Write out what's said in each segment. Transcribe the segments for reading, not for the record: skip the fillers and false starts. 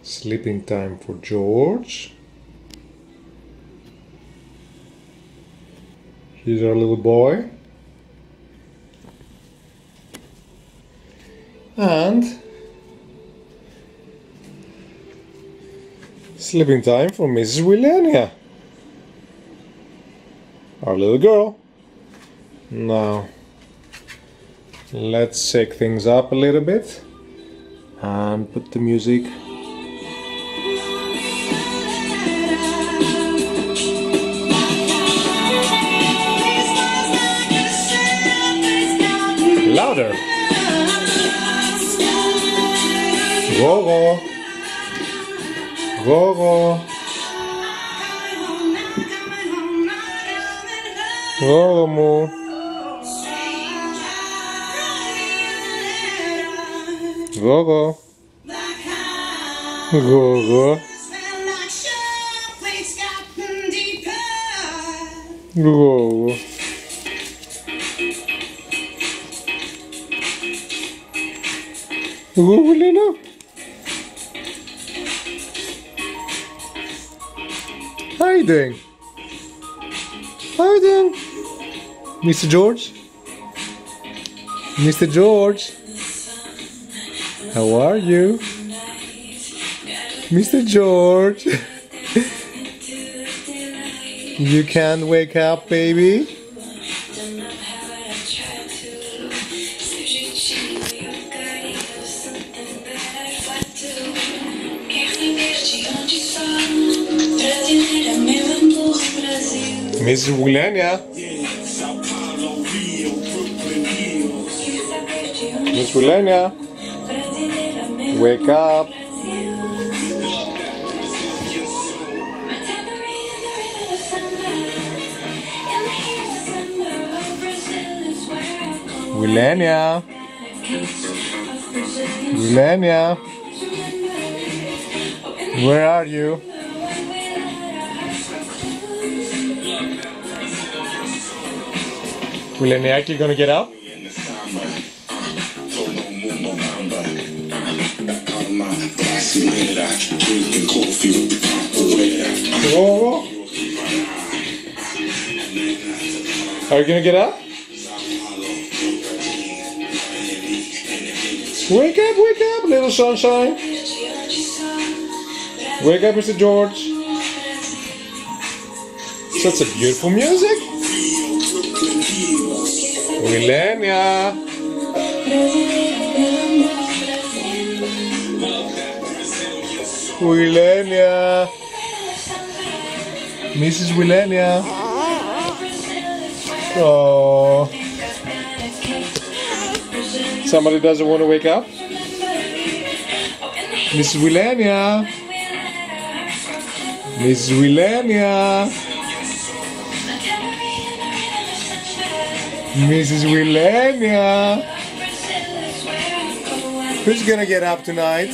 Sleeping time for George. Here's our little boy. And sleeping time for Mrs. Willania, our little girl. Now, let's shake things up a little bit and put the music. Louder. Go-go. Go-go. Go-go, Moo. Go-go. Go-go. Go-go. Go, Lena. How are you doing? How are you doing? Mr. George? Mr. George? How are you? Mr. George? You can't wake up, baby? Mrs. Willania. Miss Willania. Wake up. Willania. Willania. Where are you? Willania, you gonna get up? Whoa. Are you gonna get up? Wake up, little sunshine. Wake up, Mr. George. Such a beautiful music. Willania. Willania. Mrs. Willania. Oh. Somebody doesn't want to wake up? Mrs. Willania. Mrs. Willania. Mrs. Willania. Who's gonna get up tonight?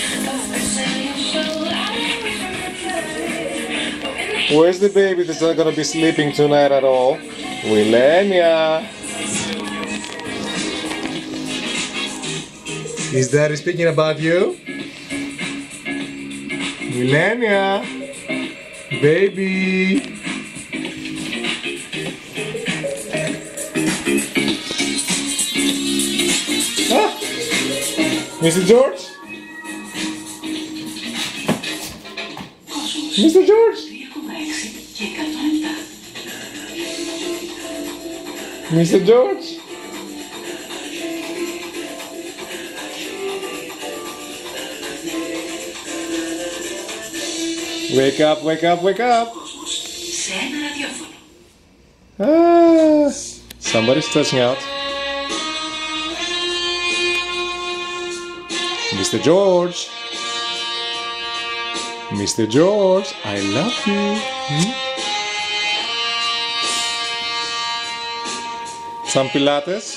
Where's the baby that's not gonna be sleeping tonight at all? Willania. Is Daddy speaking about you? Willania. Baby. Ah. Mr. George? Mr. George? Mr. George? Wake up, wake up, wake up! Ah, somebody's stressing out. Mr. George! Mr. George, I love you! Some Pilates?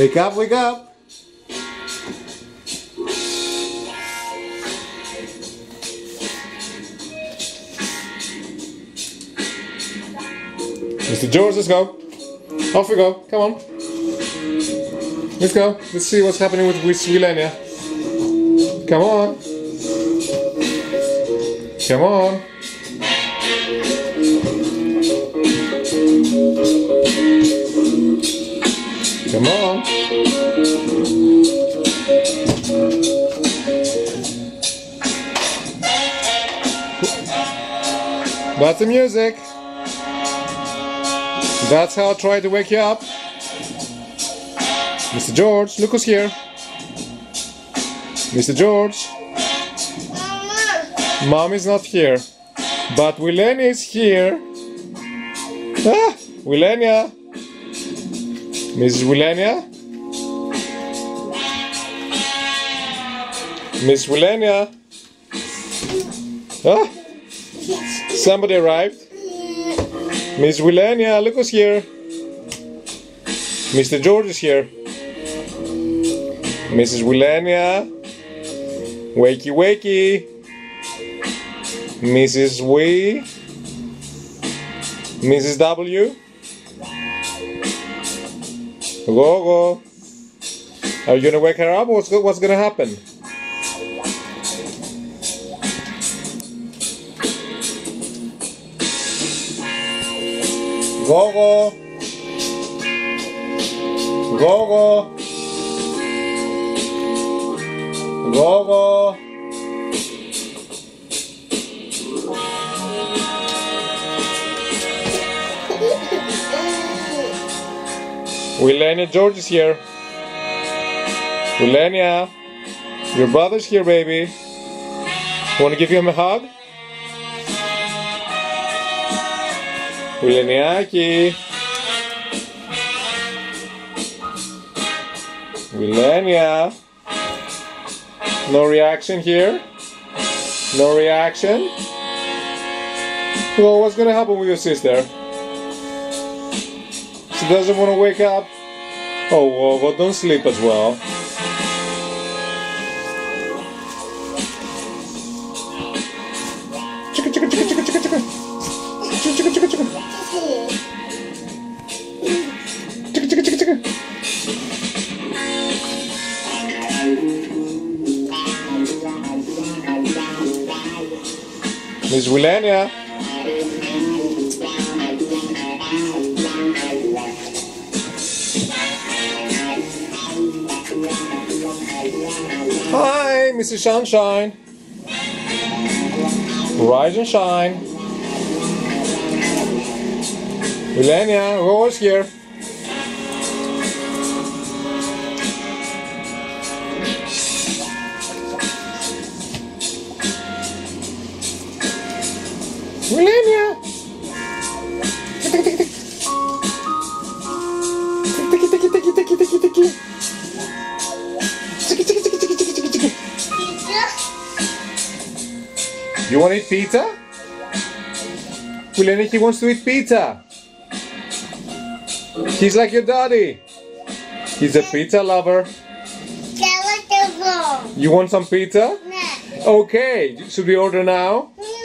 Wake up, wake up. Mr. George, let's go. Off we go. Come on. Let's go. Let's see what's happening with Wilenia. Come on. Come on. Come on. That's the music. That's how I try to wake you up. Mr. George, look who's here. Mr. George. Mom is not here. But Wilenia is here. Ah, Wilenia. Mrs. Wilenia. Miss Wilenia. Ah, somebody arrived. Miss Wilenia, look who's here. Mr. George is here. Mrs. Wilenia. Wakey wakey. Mrs. Wee. Mrs. W. Go go. Are you gonna wake her up? What's gonna happen? Go go. Go go. Go go. Wilenia, George is here. Wilenia, your brother's here, baby. Want to give him a hug? Wileniaki. Wilenia. No reaction here? No reaction? Well, what's gonna happen with your sister? She doesn't want to wake up. Oh, well, don't sleep as well. Chicka, chicka, chicka, chicka, chicka, chicka. Chicka, chicka, chicka, chicka. Chicka, chicka, chicka, chicka. Miss Wilenia. Hi, Mrs. Sunshine. Rise and shine. Wilenia, who's here? Wilenia. You want to eat pizza? Wilenia, he wants to eat pizza. He's like your daddy. He's a pizza lover. You want some pizza? Okay, should we order now?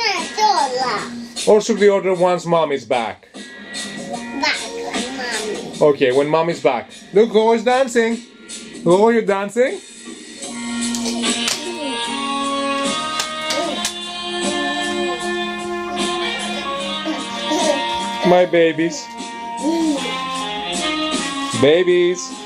Or should we order once mom is back? Okay, when mom is back. Look, Go is dancing. Go, you're dancing? My babies. Babies.